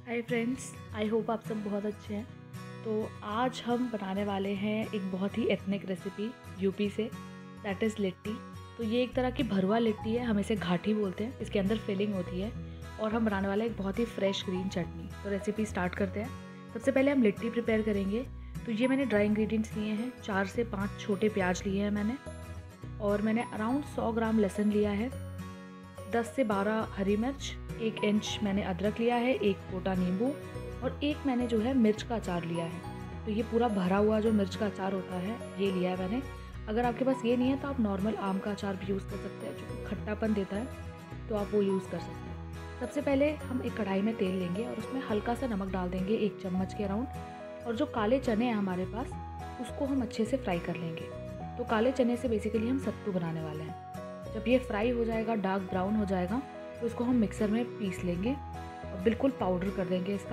Hi friends, I hope आप सब बहुत अच्छे हैं। तो आज हम बनाने वाले हैं एक बहुत ही एथनिक रेसिपी यूपी से, दैट इज़ लिट्टी। तो ये एक तरह की भरवा लिट्टी है, हम इसे घाटी बोलते हैं। इसके अंदर फिलिंग होती है और हम बनाने वाले हैं एक बहुत ही फ्रेश ग्रीन चटनी। तो रेसिपी स्टार्ट करते हैं। सबसे पहले हम लिट्टी प्रिपेयर करेंगे। तो ये मैंने ड्राई इंग्रेडिएंट्स लिए हैं, 4 से 5 छोटे प्याज लिए हैं मैंने, और मैंने अराउंड 100 ग्राम लहसुन लिया है, 10 से 12 हरी मिर्च, 1 इंच मैंने अदरक लिया है, 1 कोटा नींबू और 1 मैंने जो है मिर्च का अचार लिया है। तो ये पूरा भरा हुआ जो मिर्च का अचार होता है ये लिया है मैंने। अगर आपके पास ये नहीं है तो आप नॉर्मल आम का अचार भी यूज़ कर सकते हैं, जो खट्टापन देता है, तो आप वो यूज़ कर सकते हैं। सबसे पहले हम एक कढ़ाई में तेल लेंगे और उसमें हल्का सा नमक डाल देंगे, 1 चम्मच के अराउंड। और जो काले चने हैं हमारे पास, उसको हम अच्छे से फ्राई कर लेंगे। तो काले चने से बेसिकली हम सत्तू बनाने वाले हैं। जब ये फ्राई हो जाएगा, डार्क ब्राउन हो जाएगा, तो इसको हम मिक्सर में पीस लेंगे और बिल्कुल पाउडर कर देंगे इसका।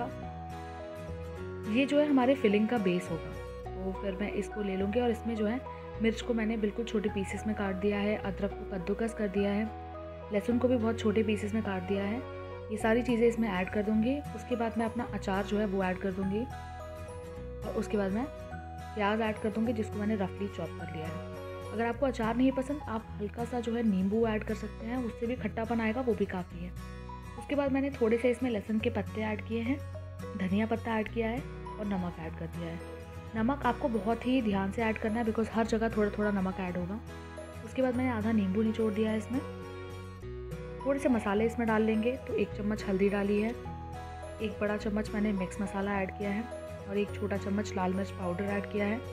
ये जो है हमारे फिलिंग का बेस होगा। तो फिर मैं इसको ले लूँगी और इसमें जो है मिर्च को मैंने बिल्कुल छोटे पीसेस में काट दिया है, अदरक को कद्दूकस कर दिया है, लहसुन को भी बहुत छोटे पीसेस में काट दिया है। ये सारी चीज़ें इसमें ऐड कर दूँगी। उसके बाद मैं अपना अचार जो है वो ऐड कर दूँगी और उसके बाद मैं प्याज ऐड कर दूँगी, जिसको मैंने रफली चॉप कर लिया है। अगर आपको अचार नहीं पसंद, आप हल्का सा जो है नींबू ऐड कर सकते हैं, उससे भी खट्टापन आएगा, वो भी काफ़ी है। उसके बाद मैंने थोड़े से इसमें लहसुन के पत्ते ऐड किए हैं, धनिया पत्ता ऐड किया है और नमक ऐड कर दिया है। नमक आपको बहुत ही ध्यान से ऐड करना है, बिकॉज हर जगह थोड़ा थोड़ा नमक ऐड होगा। उसके बाद मैंने आधा नींबू निचोड़ दिया है इसमें। थोड़े से मसाले इसमें डाल लेंगे। तो 1 चम्मच हल्दी डाली है, 1 बड़ा चम्मच मैंने मिक्स मसाला ऐड किया है और 1 छोटा चम्मच लाल मिर्च पाउडर ऐड किया है।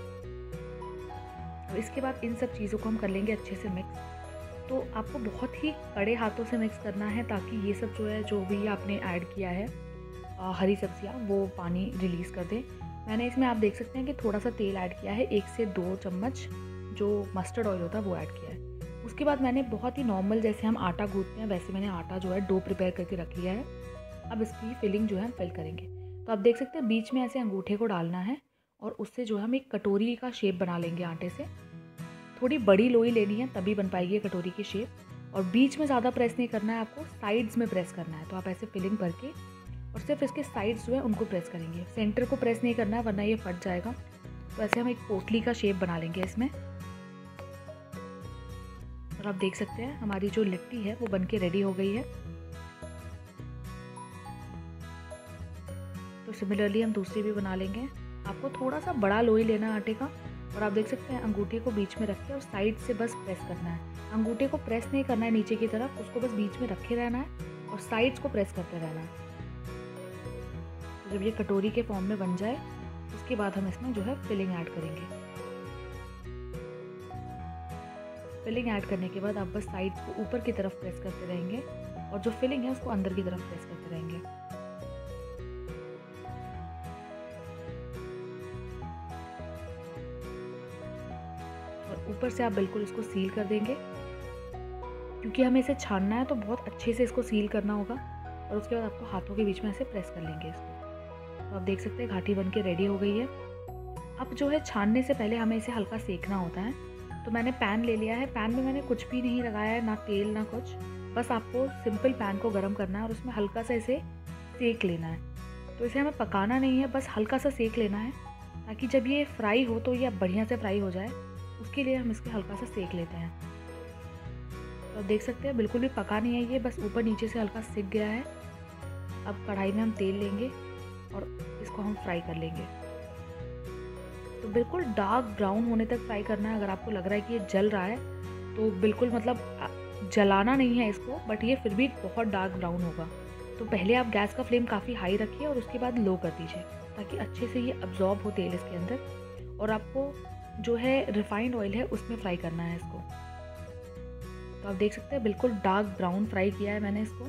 इसके बाद इन सब चीज़ों को हम कर लेंगे अच्छे से मिक्स। तो आपको बहुत ही कड़े हाथों से मिक्स करना है, ताकि ये सब जो है, जो भी आपने ऐड किया है हरी सब्जियाँ, वो पानी रिलीज़ कर दें। मैंने इसमें आप देख सकते हैं कि थोड़ा सा तेल ऐड किया है, 1 से 2 चम्मच जो मस्टर्ड ऑयल होता है वो ऐड किया है। उसके बाद मैंने बहुत ही नॉर्मल, जैसे हम आटा गूँथते हैं, वैसे मैंने आटा जो है डो प्रिपेयर करके रख लिया है। अब इसकी फिलिंग जो है हम फिल करेंगे। तो आप देख सकते हैं बीच में ऐसे अंगूठे को डालना है और उससे जो है हम एक कटोरी का शेप बना लेंगे आटे से। थोड़ी बड़ी लोई लेनी है, तभी बन पाएगी कटोरी की शेप। और बीच में ज़्यादा प्रेस नहीं करना है, आपको साइड्स में प्रेस करना है। तो आप ऐसे फिलिंग भर के और सिर्फ इसके साइड्स जो है उनको प्रेस करेंगे, सेंटर को प्रेस नहीं करना है, वरना ये फट जाएगा। तो ऐसे हम एक पोटली का शेप बना लेंगे इसमें। और आप देख सकते हैं हमारी जो लिट्टी है वो बन के रेडी हो गई है। तो सिमिलरली हम दूसरी भी बना लेंगे। आपको थोड़ा सा बड़ा लोई लेना है आटे का, और आप देख सकते हैं अंगूठे को बीच में रख के और साइड से बस प्रेस करना है। अंगूठे को प्रेस नहीं करना है नीचे की तरफ, उसको बस बीच में रखे रहना है और साइड्स को प्रेस करते रहना है। तो जब ये कटोरी के फॉर्म में बन जाए, उसके बाद हम इसमें जो है फिलिंग ऐड करेंगे। फिलिंग ऐड करने के बाद आप बस साइड्स को ऊपर की तरफ प्रेस करते रहेंगे और जो फिलिंग है उसको अंदर की तरफ प्रेस करते रहेंगे। ऊपर से आप बिल्कुल इसको सील कर देंगे, क्योंकि हमें इसे छानना है, तो बहुत अच्छे से इसको सील करना होगा। और उसके बाद आपको हाथों के बीच में ऐसे प्रेस कर लेंगे इसको। तो आप देख सकते हैं घाटी बन के रेडी हो गई है। अब जो है छानने से पहले हमें इसे हल्का सेकना होता है। तो मैंने पैन ले लिया है, पैन में मैंने कुछ भी नहीं लगाया है, ना तेल ना कुछ। बस आपको सिंपल पैन को गर्म करना है और उसमें हल्का सा इसे सेक लेना है। तो इसे हमें पकाना नहीं है, बस हल्का सा सेक लेना है, ताकि जब ये फ्राई हो तो ये बढ़िया से फ्राई हो जाए। उसके लिए हम इसके हल्का सा सेक लेते हैं। तो आप देख सकते हैं बिल्कुल भी पका नहीं है ये, बस ऊपर नीचे से हल्का सिक गया है। अब कढ़ाई में हम तेल लेंगे और इसको हम फ्राई कर लेंगे। तो बिल्कुल डार्क ब्राउन होने तक फ्राई करना है। अगर आपको लग रहा है कि ये जल रहा है, तो बिल्कुल मतलब जलाना नहीं है इसको, बट ये फिर भी बहुत डार्क ब्राउन होगा। तो पहले आप गैस का फ्लेम काफ़ी हाई रखिए और उसके बाद लो कर दीजिए, ताकि अच्छे से ये अब्जॉर्ब हो तेल इसके अंदर। और आपको जो है रिफाइंड ऑयल है उसमें फ्राई करना है इसको। तो आप देख सकते हैं बिल्कुल डार्क ब्राउन फ्राई किया है मैंने इसको।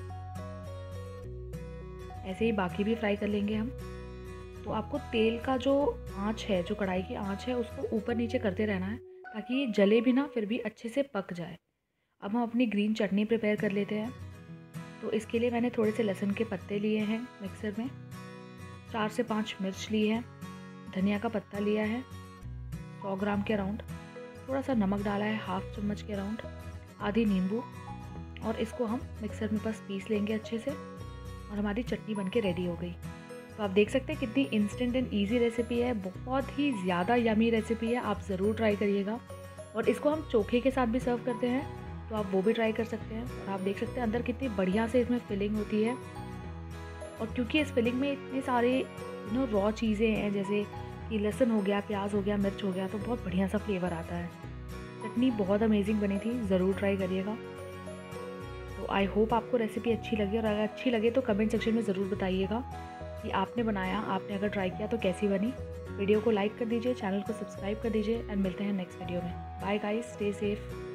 ऐसे ही बाकी भी फ्राई कर लेंगे हम। तो आपको तेल का जो आंच है, जो कढ़ाई की आंच है, उसको ऊपर नीचे करते रहना है, ताकि ये जले भी ना, फिर भी अच्छे से पक जाए। अब हम अपनी ग्रीन चटनी प्रिपेयर कर लेते हैं। तो इसके लिए मैंने थोड़े से लहसुन के पत्ते लिए हैं मिक्सर में, 4 से 5 मिर्च ली है, धनिया का पत्ता लिया है 100 ग्राम के अराउंड, थोड़ा सा नमक डाला है 1/2 चम्मच के अराउंड, आधी नींबू, और इसको हम मिक्सर में बस पीस लेंगे अच्छे से। और हमारी चटनी बनके रेडी हो गई। तो आप देख सकते हैं कितनी इंस्टेंट एंड ईजी रेसिपी है, बहुत ही ज़्यादा यमी रेसिपी है, आप ज़रूर ट्राई करिएगा। और इसको हम चोखे के साथ भी सर्व करते हैं, तो आप वो भी ट्राई कर सकते हैं। और आप देख सकते हैं अंदर कितनी बढ़िया से इसमें फिलिंग होती है, और क्योंकि इस फिलिंग में इतने सारे रॉ चीज़ें हैं, जैसे कि लहसुन हो गया, प्याज हो गया, मिर्च हो गया, तो बहुत बढ़िया सा फ्लेवर आता है। चटनी बहुत अमेजिंग बनी थी, ज़रूर ट्राई करिएगा। तो आई होप आपको रेसिपी अच्छी लगी, और अगर अच्छी लगे तो कमेंट सेक्शन में ज़रूर बताइएगा कि आपने बनाया, आपने अगर ट्राई किया तो कैसी बनी। वीडियो को लाइक कर दीजिए, चैनल को सब्सक्राइब कर दीजिए, एंड मिलते हैं नेक्स्ट वीडियो में। Bye guys, stay safe.